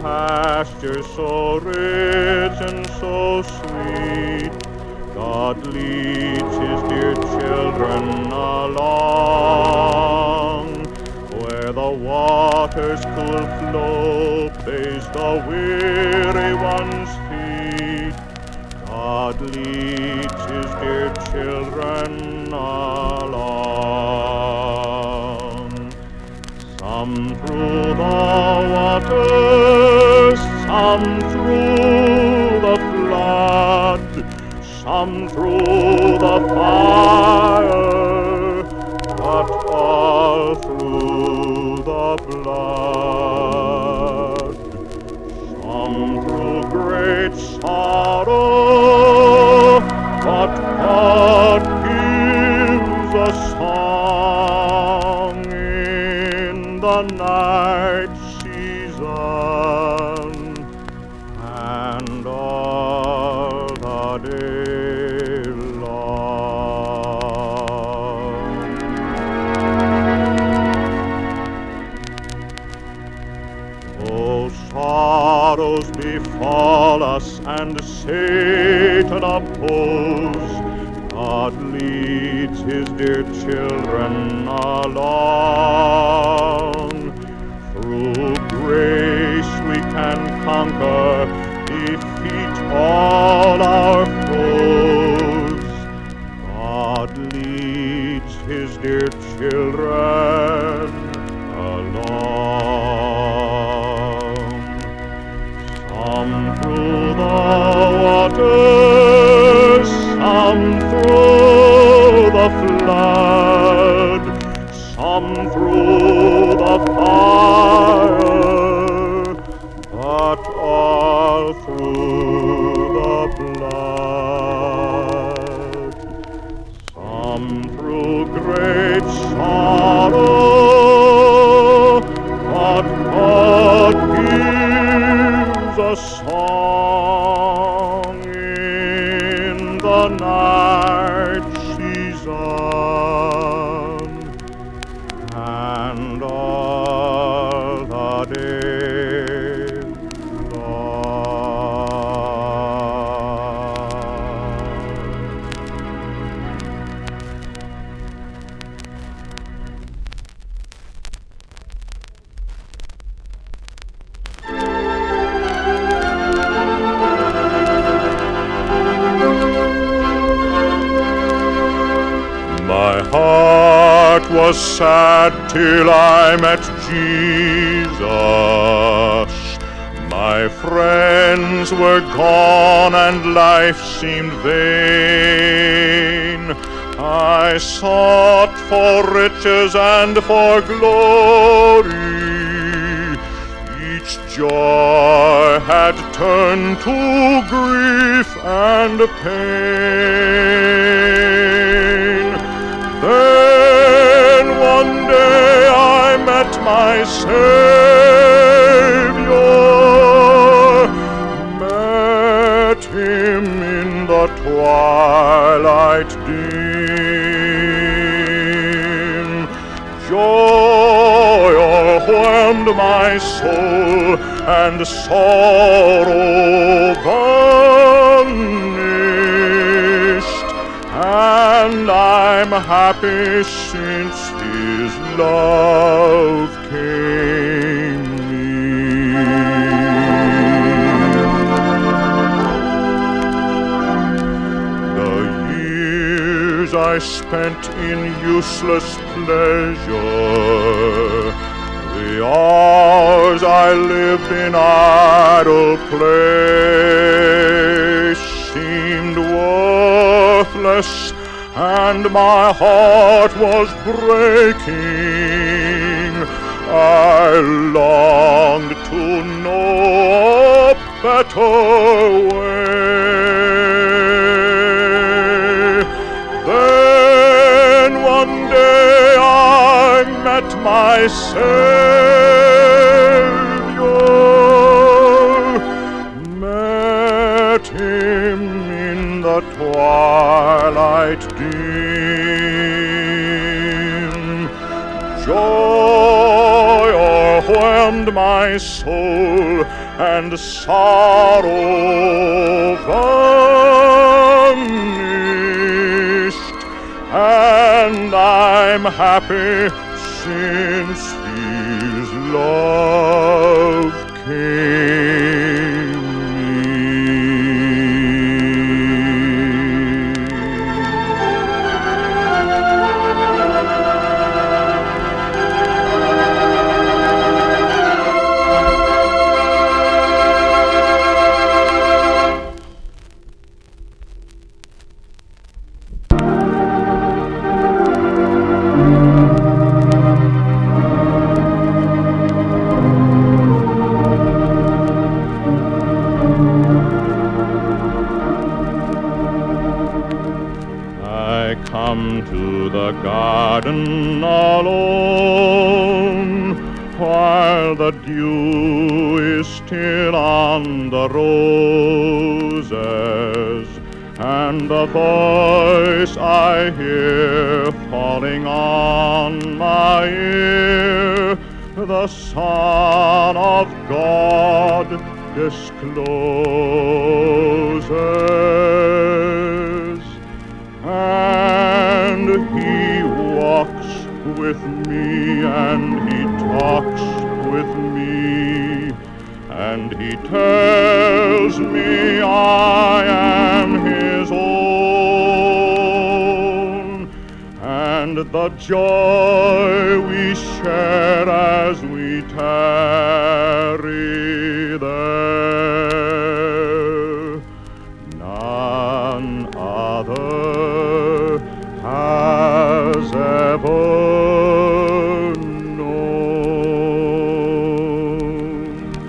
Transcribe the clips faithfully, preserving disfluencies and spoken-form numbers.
pasture so rich and so sweet, God leads his dear children along, where the water's cool flow bathes the weary one's feet. God leads his dear children along. Some through the waters, some through the flood, some through the fire, but all through the blood. Some through great sorrow, but God gives a song in the night season and all the day long. Oh, sorrows befall us and Satan oppose, God leads his dear children along. Through grace we can conquer, defeat all our foes. God leads his dear children along. Some through the waters, some through the flood, some through the fire, but all through the blood. Some through great sorrow, but God gives a song in the night season and all the day long. My heart was sad till I met Jesus. My friends were gone and life seemed vain. I sought for riches and for glory. Each joy had turned to grief and pain. Then one day I met my Savior, met him in the twilight dim. Joy overwhelmed my soul and sorrow vanished, and I'm happy since his love came near. The years I spent in useless pleasure, the hours I lived in idle play, seemed worthless, and my heart was breaking. I longed to know a better way. Then one day I met my Savior, met him in the twilight dim. Joy overwhelmed my soul and sorrow vanished, and I'm happy since his love came to the garden alone, while the dew is still on the roses, and the voice I hear falling on my ear, the Son of God discloses. And he walks with me, and he talks with me, and he tells me I am his own, and the joy we share as we tarry there, none other has ever known.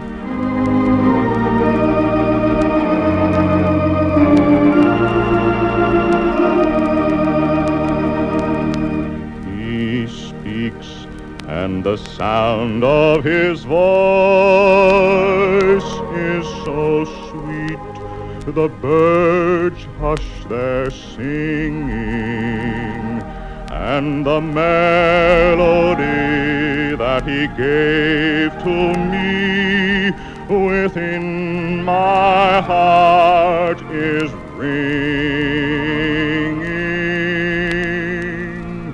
He speaks, and the sound of his voice is so sweet, the birds hush their singing, and the melody that he gave to me within my heart is ringing.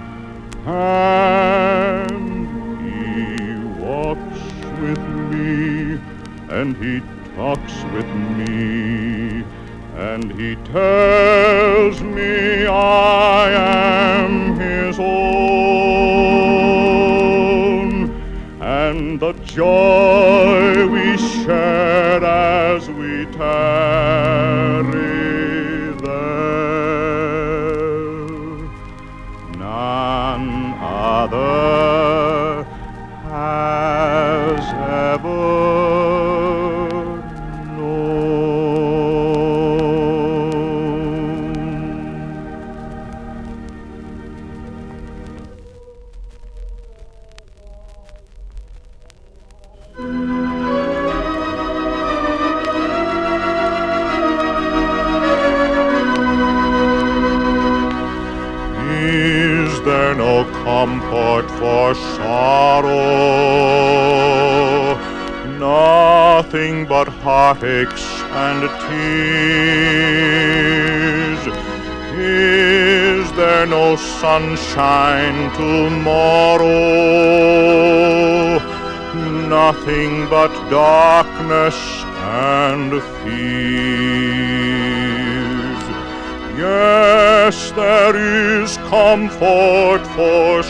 And he walks with me, and he talks with me, and he tells me I am his own, and the joy we shared as we tarry there, none other has ever comfort for sorrow, nothing but heartaches and tears. Is there no sunshine tomorrow, nothing but darkness and fears? Yes, there is comfort for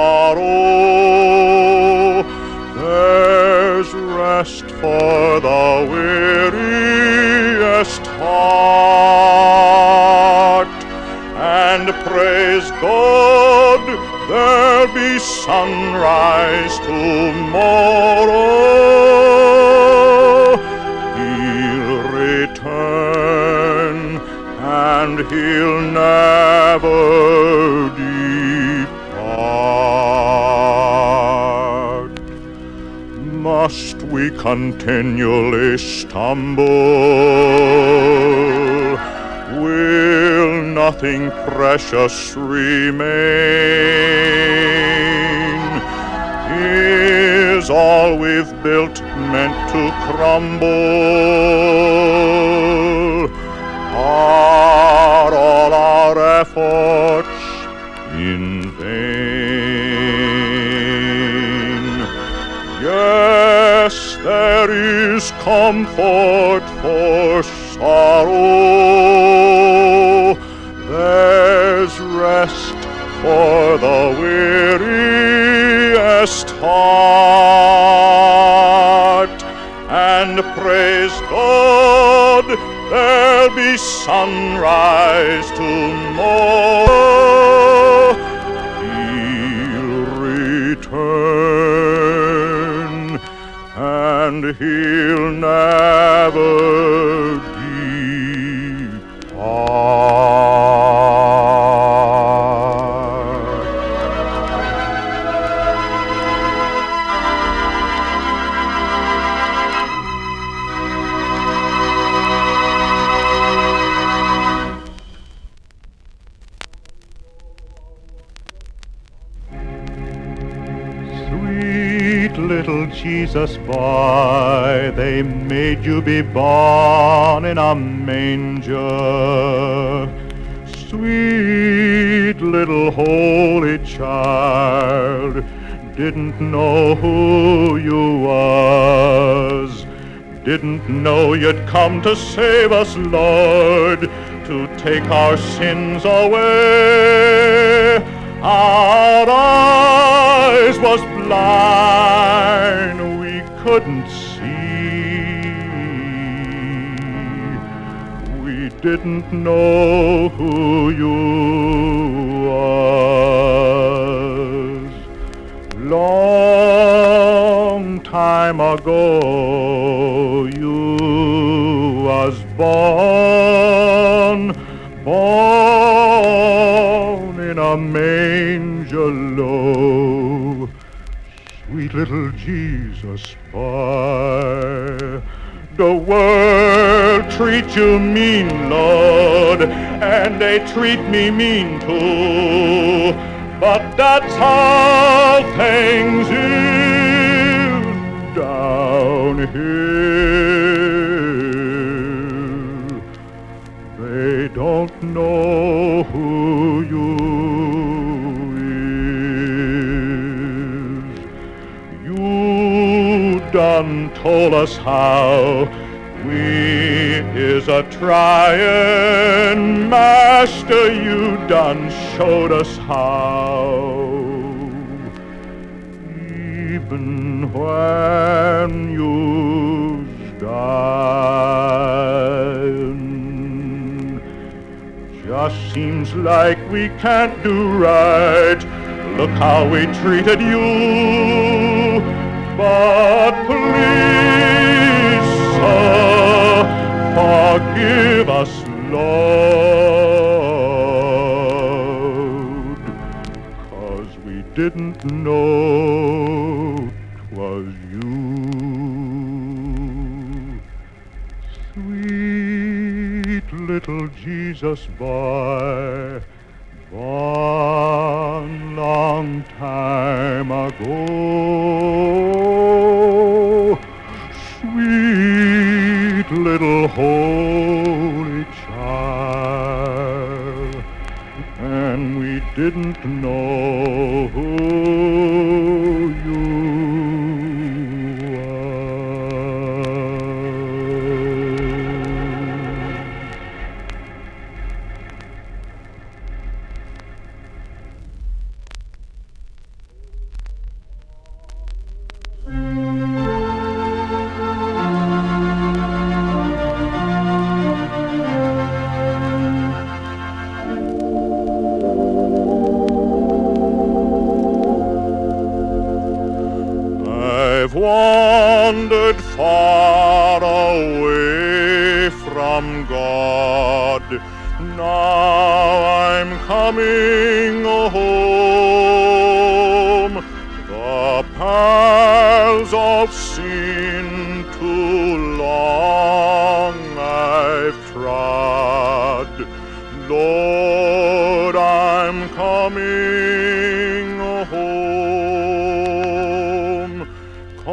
sorrow, there's rest for the weariest heart, and praise God, there'll be sunrise tomorrow. He'll return, and he'll never depart. Must we continually stumble? Will nothing precious remain? Is all we've built meant to crumble? Are all our efforts in vain? Yes, there is comfort for sorrow. There's rest for the weariest heart. And praise God, there'll be sunrise tomorrow. He'll return, and he'll never little Jesus boy, they made you be born in a manger. Sweet little holy child, didn't know who you was, didn't know you'd come to save us, Lord, to take our sins away. Our eyes was blind, we couldn't see. We didn't know who you was. Long time ago you was born, born in a manger low. Sweet little Jesus boy, the world treats you mean, Lord, and they treat me mean too. But that's how things is down here. They don't know who you done told us how we is a tryin', Master, you done showed us how. Even when you's dying, just seems like we can't do right. Look how we treated you. But please, sir, forgive us, Lord, 'cause we didn't know 'twas you. Sweet little Jesus boy, born long time ago. Sweet little holy child, and we didn't know who you I've wandered far away from God. Now I'm coming home. The paths of sin too long I've trod. Lord, I'm coming home.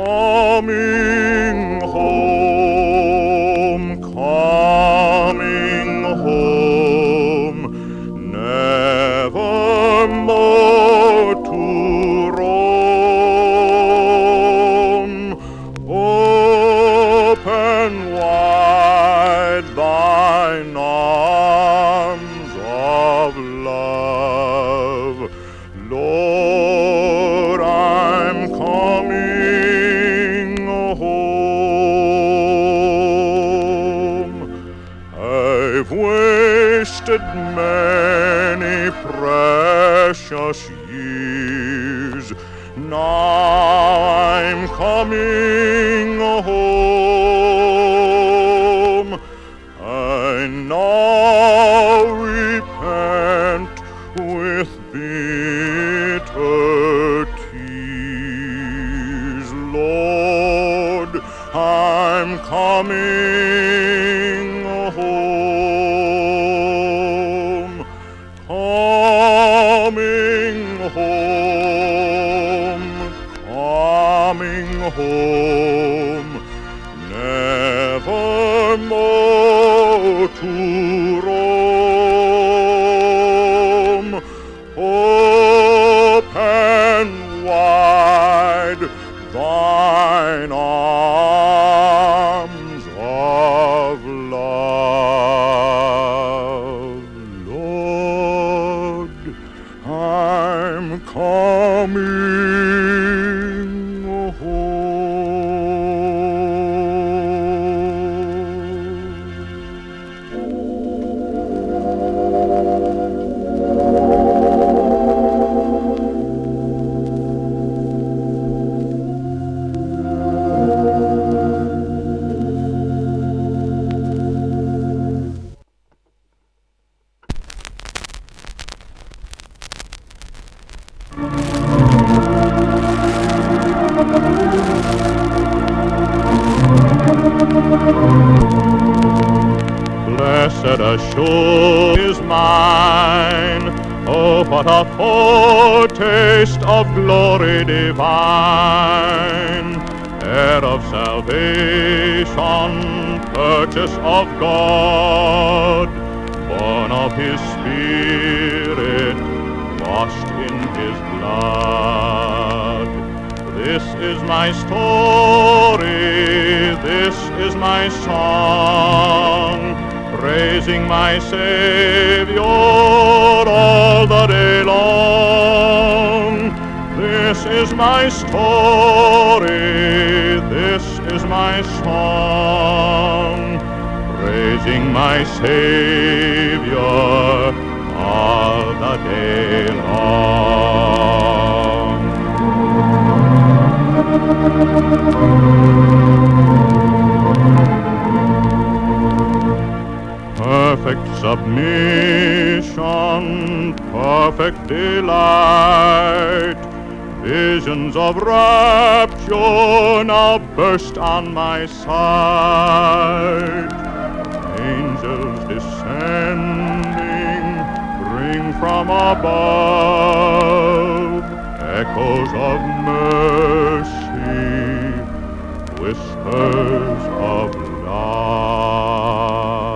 Lord, I'm coming home. I've wasted many precious years. Now I'm coming home. I now repent with bitter tears. Lord, I'm coming home, coming home, coming home, never more to roam. Open wide thine arms of love. Lord, I'm coming home. Blessed assurance is mine. Oh, what a foretaste of glory divine, heir of salvation, purchase of God, born of his Spirit, washed in his blood. This is my story, this is my song, praising my Savior all the day long. This is my story, this is my song, praising my Savior all the day long. Perfect submission, perfect delight, visions of rapture now burst on my sight. Angels descending bring from above echoes of mercy, whispers of love.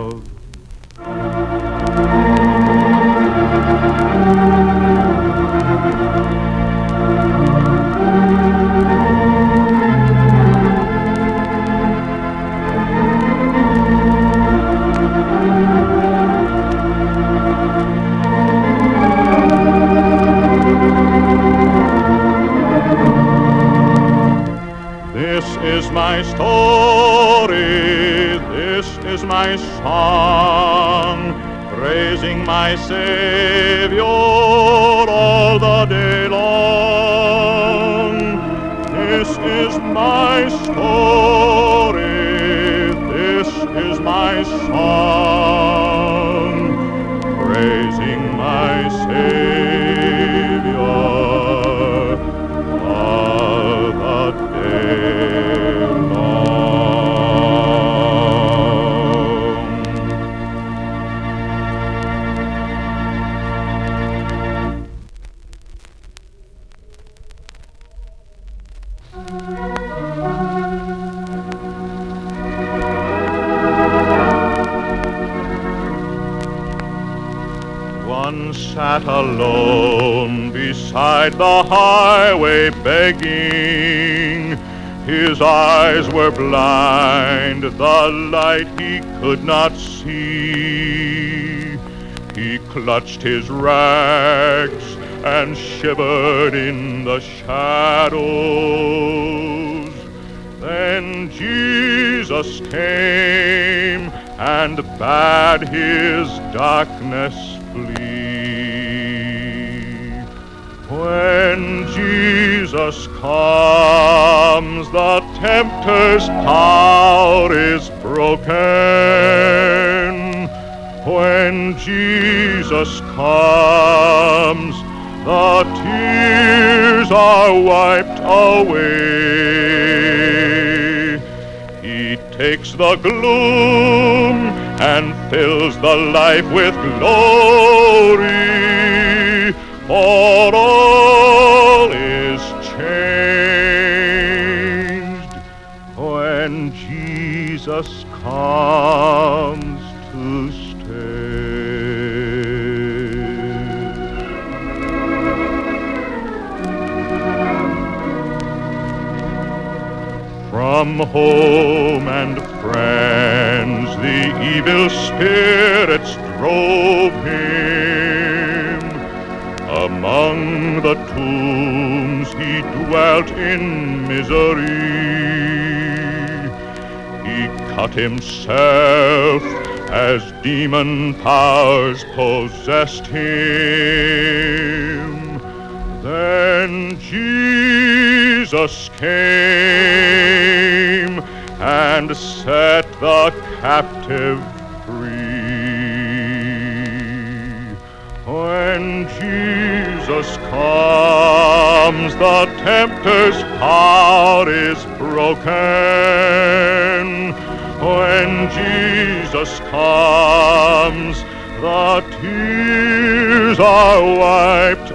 This is my story, this is my song, praising my Savior all the day long. This is my story, this is my song, praising my Savior all the day long. One sat alone beside the highway begging. His eyes were blind, the light he could not see. He clutched his rags and shivered in the shadows. Then Jesus came and bade his darkness flee. When Jesus comes, the tempter's power is broken. When Jesus comes, the tears are wiped away. He takes the gloom and fills the life with glory, for all is changed when Jesus comes to stay. From home and friends the evil spirits drove him. Among the tombs he dwelt in misery. He cut himself as demon powers possessed him. Then Jesus came and set the captive free. When Jesus comes, the tempter's power is broken. When Jesus comes, the tears are wiped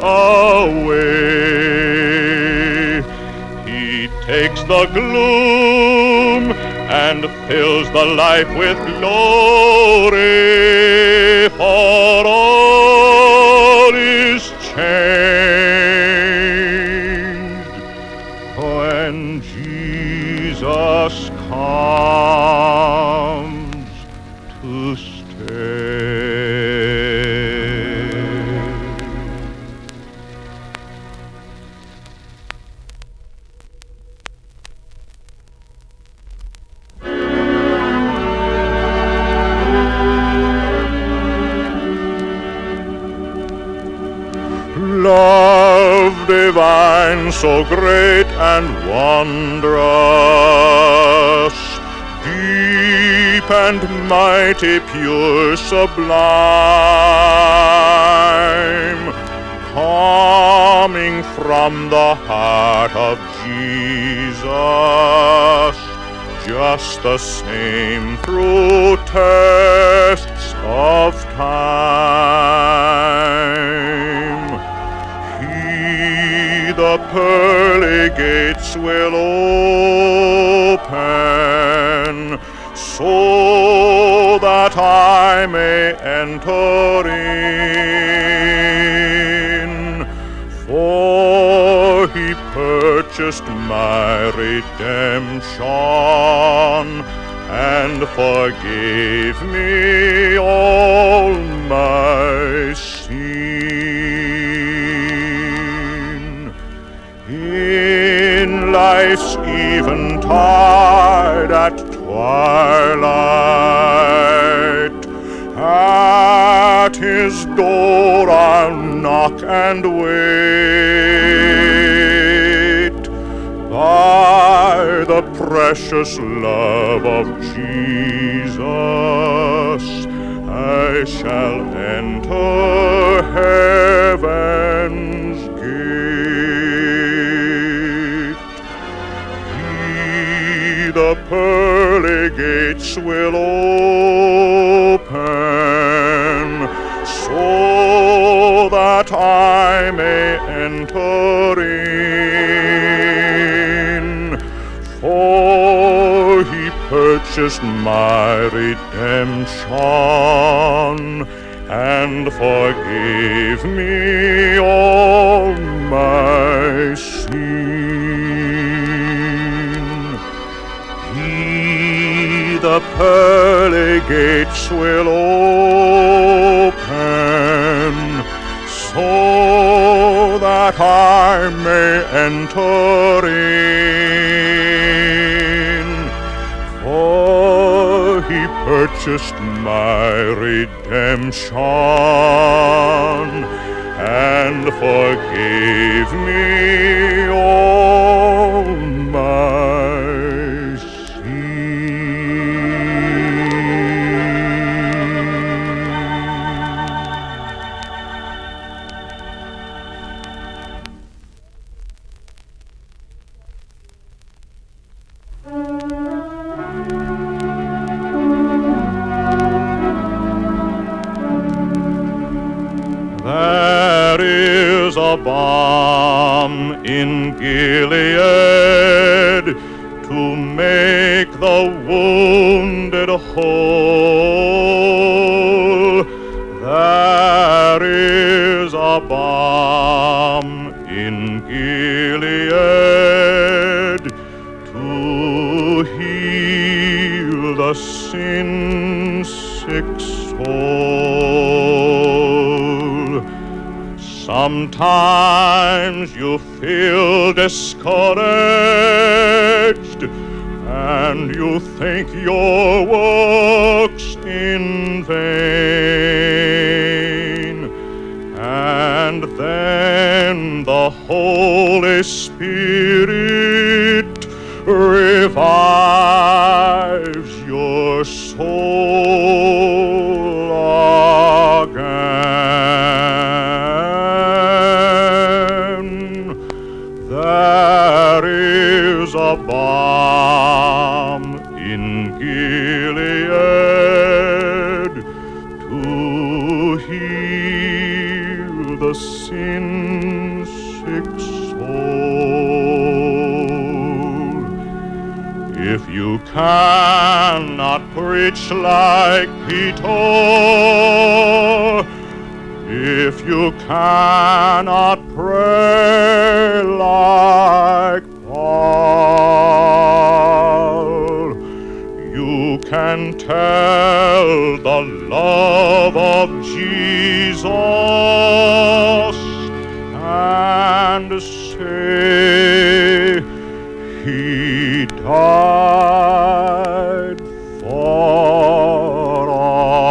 away. He takes the gloom and fills the life with glory, for all is changed when Jesus comes to stay. Love divine, so great and wondrous, deep and mighty, pure, sublime, coming from the heart of Jesus, just the same through tests of time. The pearly gates will open, so that I may enter in. For he purchased my redemption and forgave me all my sin. In life's eventide at twilight, at his door I'll knock and wait. By the precious love of Jesus, I shall enter heaven's gate. He, the pearly gates will open, so that I may enter in. For he purchased my redemption and forgave me all my sin. He, the pearly gates will open, so that I may enter in. For he purchased my redemption and forgave me all my There is a balm in Gilead to make the wounded whole. There is a balm in Gilead to heal the sin-sick soul. Sometimes you feel discouraged and you think your work's in vain, and then the Holy Spirit revives your soul again. There is a balm in Gilead to heal the sin-sick soul. If you cannot preach like Peter, if you cannot pray like Paul, you can tell the love of Jesus and say he died for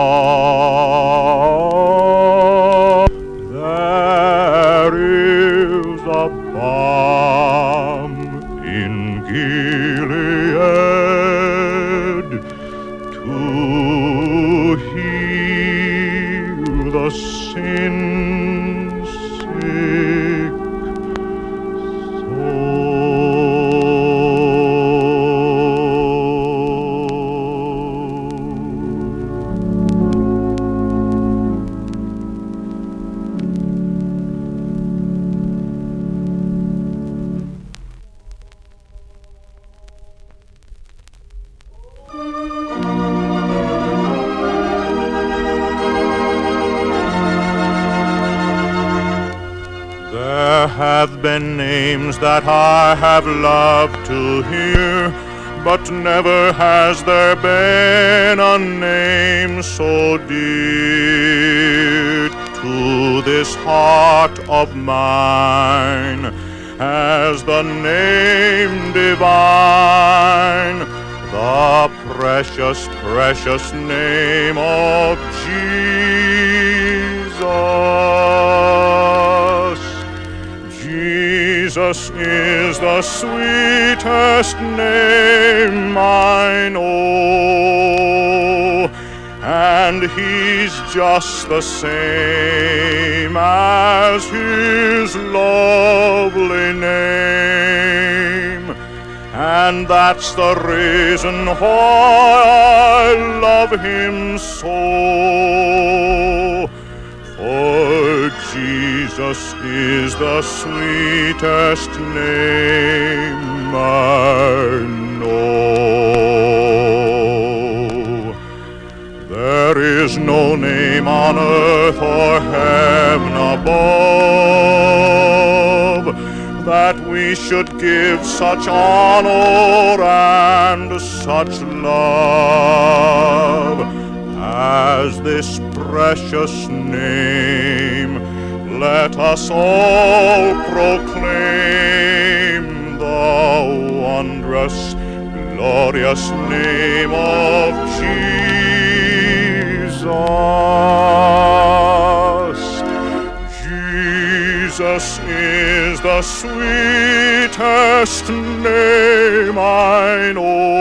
all. There is a balm in Gilead to heal the sin-sick There have been names that I have loved to hear, but never has there been a name so dear to this heart of mine as the name divine, the precious, precious name of Jesus. Jesus is the sweetest name I know, and he's just the same as his lovely name. And that's the reason why I love him so. For Jesus is the sweetest name I know. There is no name on earth or heaven above that we should give such honor and such love as this precious name, let us all proclaim the wondrous, glorious name of Jesus. Jesus is the sweetest name I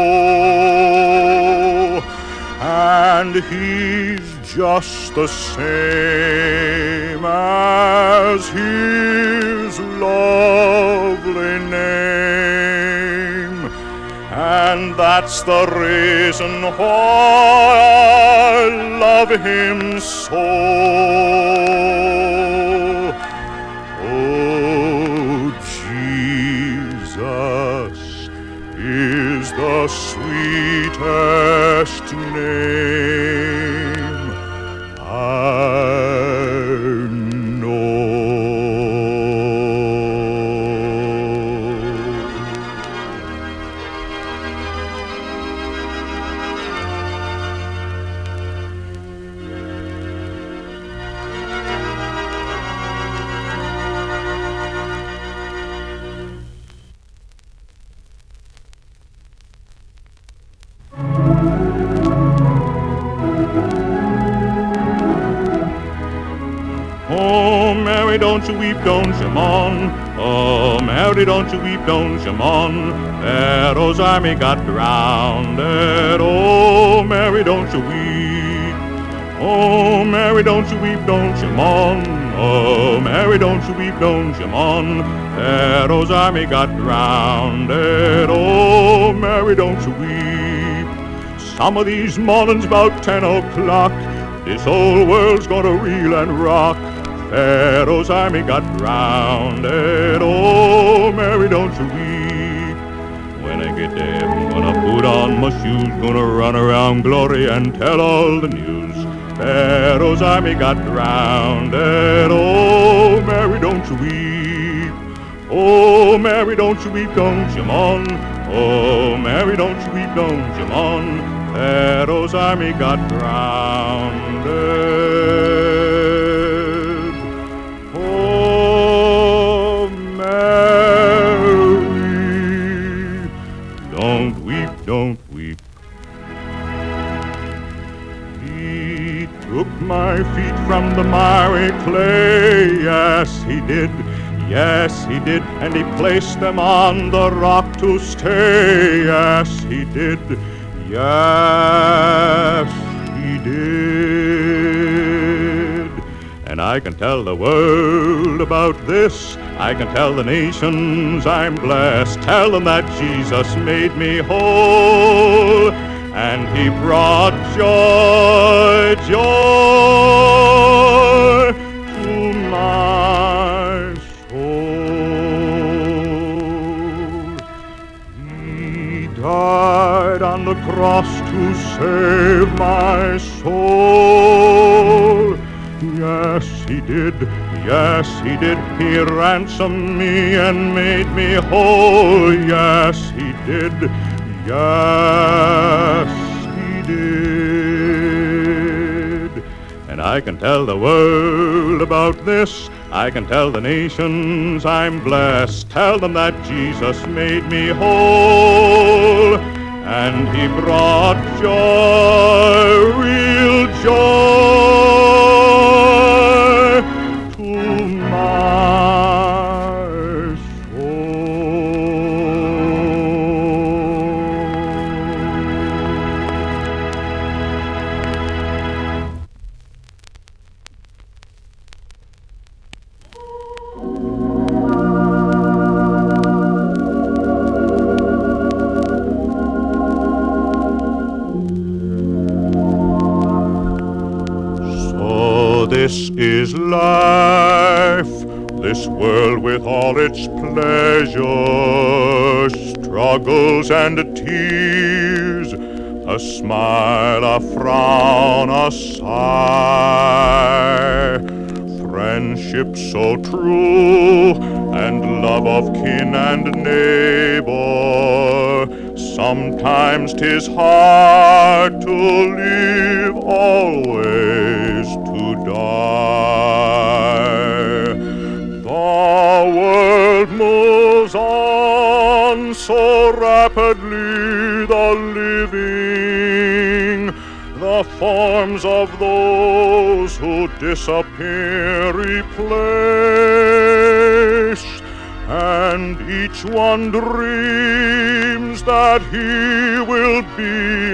know, and he's just the same as his lovely name, and that's the reason why I love him so. Oh, Jesus is the sweetest name I know. Oh, Mary, don't you weep, don't you mourn. Oh, Mary, don't you weep, don't you mourn. Pharaoh's army got drowned. Oh, Mary, don't you weep. Oh, Mary, don't you weep, don't you mourn. Oh, Mary, don't you weep, don't you mourn. Pharaoh's army got drowned. Oh, Mary, don't you weep. Some of these mornings about ten o'clock, this old world's gonna reel and rock. Pharaoh's army got drowned. Oh, Mary, don't you weep. When I get there, I'm gonna put on my shoes, gonna run around glory and tell all the news. Pharaoh's army got drowned. Oh, Mary, don't you weep. Oh, Mary, don't you weep, don't you mourn. Oh, Mary, don't you weep, don't you mourn. Pharaoh's army got drowned. Oh, Mary, don't weep, don't weep. He took my feet from the miry clay, yes, he did. Yes, he did, and he placed them on the rock to stay. Yes, he did. Yes, he did. And I can tell the world about this. I can tell the nations I'm blessed. Tell them that Jesus made me whole, and he brought joy, joy to my soul. He died on the cross to save my soul. Yes, he did. Yes, he did. He ransomed me and made me whole. Yes, he did. Yes, he did. And I can tell the world about this. I can tell the nations I'm blessed. Tell them that Jesus made me whole, and he brought joy, real joy to my soul. This is life, this world with all its pleasures, struggles and tears, a smile, a frown, a sigh, friendship so true, and love of kin and neighbor. Sometimes 'tis hard to live, always to die. world moves on so rapidly, the living, the forms of those who disappear replaced, and each one dreams that he will be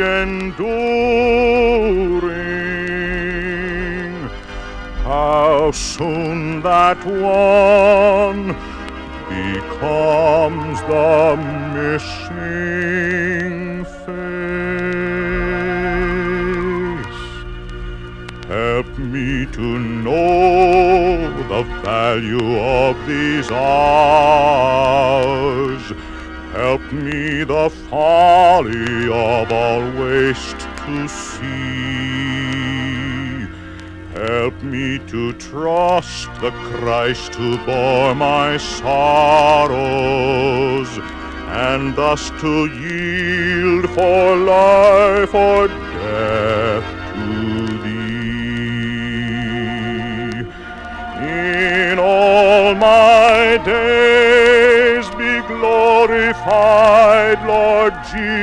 enduring. How soon that one becomes the missing face. Help me to know the value of these hours. Help me the folly of all waste to see. Help me to trust the Christ who bore my sorrows, and thus to yield for life or death to Thee. In all my days be glorified, Lord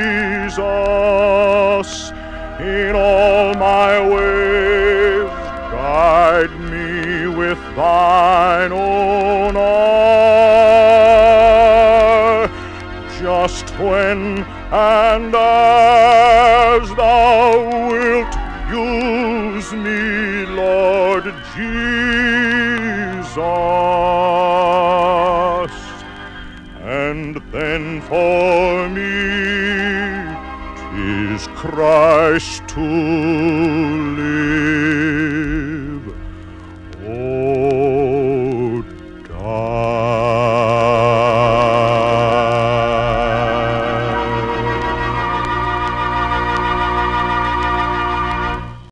Jesus. In all my ways guide me with Thine own eye. Just when and as Thou wilt use me, Lord Jesus. And then for me 'tis Christ to live.